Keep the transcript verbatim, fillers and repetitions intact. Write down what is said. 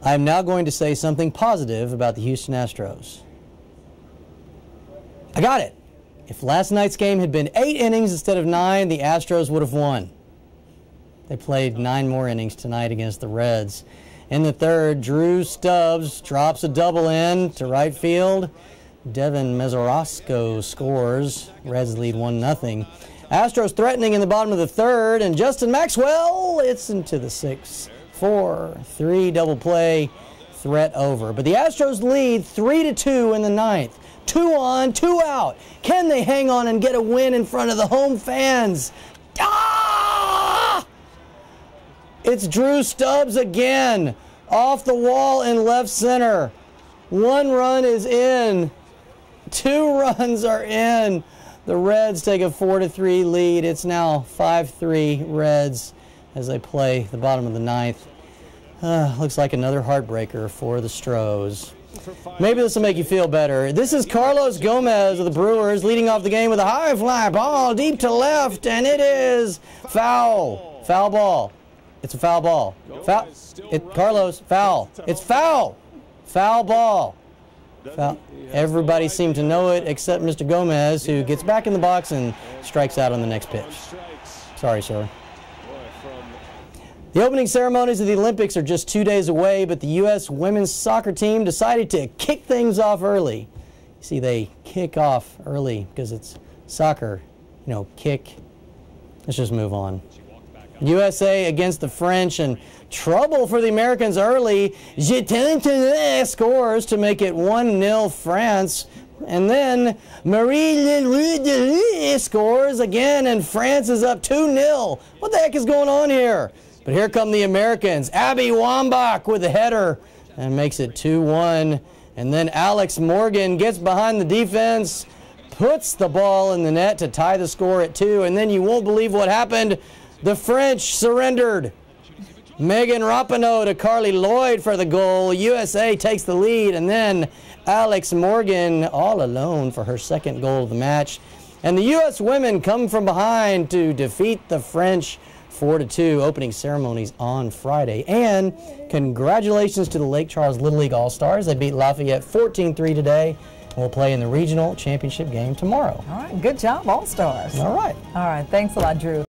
I'm now going to say something positive about the Houston Astros. I got it. If last night's game had been eight innings instead of nine, the Astros would have won. They played nine more innings tonight against the Reds. In the third, Drew Stubbs drops a double in to right field. Devin Mesorasko scores. Reds lead one nothing. Astros threatening in the bottom of the third, and Justin Maxwell, it's into the six four three double play, threat over. But the Astros lead three to two in the ninth. Two on, two out. Can they hang on and get a win in front of the home fans? Ah! It's Drew Stubbs again, off the wall in left center. One run is in. Two runs are in. The Reds take a four to three lead. It's now five three Reds as they play the bottom of the ninth. Uh, looks like another heartbreaker for the Stros. Maybe this will make you feel better. This is Carlos Gomez of the Brewers leading off the game with a high fly ball deep to left, and it is foul. Foul ball. It's a foul ball. Foul. It, Carlos, foul. It's foul. Foul ball. Foul. Everybody seemed to know it except Mister Gomez, who gets back in the box and strikes out on the next pitch. Sorry, sir. The opening ceremonies of the Olympics are just two days away, but the U S women's soccer team decided to kick things off early. You see, they kick off early because it's soccer. You know, kick. Let's just move on. U S A against the French, and trouble for the Americans early. Jetin scores to make it one nil France. And then Marie scores again, and France is up two nil. What the heck is going on here? But here come the Americans. Abby Wambach with a header and makes it two one. And then Alex Morgan gets behind the defense, puts the ball in the net to tie the score at two. And then you won't believe what happened. The French surrendered. Megan Rapinoe to Carly Lloyd for the goal. U S A takes the lead, and then Alex Morgan all alone for her second goal of the match. And the U S women come from behind to defeat the French four to two. Opening ceremonies on Friday. And congratulations to the Lake Charles Little League All-Stars. They beat Lafayette fourteen three today. We'll play in the regional championship game tomorrow. All right, good job, All-Stars. All right. All right, thanks a lot, Drew.